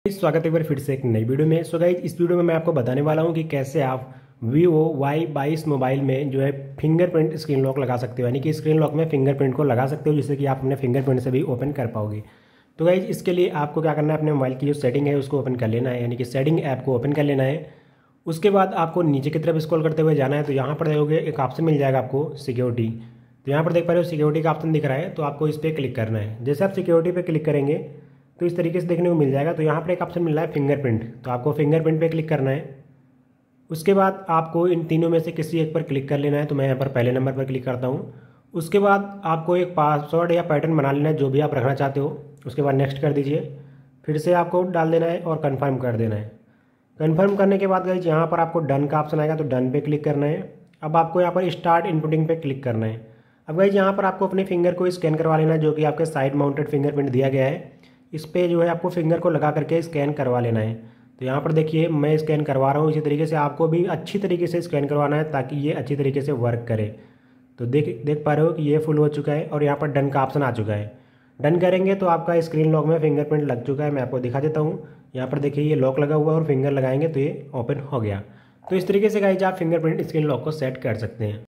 स्वागत है एक बार फिर से एक नई वीडियो में। सो गाइस, इस वीडियो में मैं आपको बताने वाला हूं कि कैसे आप Vivo Y22 मोबाइल में जो है फिंगरप्रिंट स्क्रीन लॉक लगा सकते हो, यानी कि स्क्रीन लॉक में फिंगरप्रिंट को लगा सकते हो जिससे कि आप अपने फिंगरप्रिंट से भी ओपन कर पाओगे। तो गाइस, इसके लिए आपको क्या करना है, अपने मोबाइल की जो सेटिंग है उसको ओपन कर लेना है, यानी कि सेटिंग ऐप को ओपन कर लेना है। उसके बाद आपको नीचे की तरफ स्क्रॉल करते हुए जाना है। तो यहाँ पर देखोगे एक ऑप्शन मिल जाएगा आपको सिक्योरिटी। तो यहाँ पर देख पा रहे हो सिक्योरिटी का ऑप्शन दिख रहा है, तो आपको इस पर क्लिक करना है। जैसे आप सिक्योरिटी पे क्लिक करेंगे तो इस तरीके से देखने को मिल जाएगा। तो यहाँ पर एक ऑप्शन मिल रहा है फिंगरप्रिंट, तो आपको फिंगरप्रिंट पे क्लिक करना है। उसके बाद आपको इन तीनों में से किसी एक पर क्लिक कर लेना है। तो मैं यहाँ पर पहले नंबर पर क्लिक करता हूँ। उसके बाद आपको एक पासवर्ड या पैटर्न बना लेना है जो भी आप रखना चाहते हो। उसके बाद नेक्स्ट कर दीजिए, फिर से आपको डाल देना है और कन्फर्म कर देना है। कन्फर्म करने के बाद गाइस यहाँ पर आपको डन का ऑप्शन आएगा, तो डन पे क्लिक करना है। अब आपको यहाँ पर स्टार्ट इनपुटिंग पे क्लिक करना है। अब गाइस यहाँ पर आपको अपने फिंगर को स्कैन करवा लेना है, जो कि आपके साइड माउंटेड फिंगरप्रिंट दिया गया है। इस पर जो है आपको फिंगर को लगा करके स्कैन करवा लेना है। तो यहाँ पर देखिए मैं स्कैन करवा रहा हूँ, इसी तरीके से आपको भी अच्छी तरीके से स्कैन करवाना है ताकि ये अच्छी तरीके से वर्क करे। तो देख पा रहे हो कि ये फुल हो चुका है और यहाँ पर डन का ऑप्शन आ चुका है। डन करेंगे तो आपका स्क्रीन लॉक में फिंगरप्रिंट लग चुका है। मैं आपको दिखा देता हूँ। यहाँ पर देखिए ये लॉक लगा हुआ है और फिंगर लगाएंगे तो ये ओपन हो गया। तो इस तरीके से गाइस आप फिंगरप्रिंट स्क्रीन लॉक को सेट कर सकते हैं।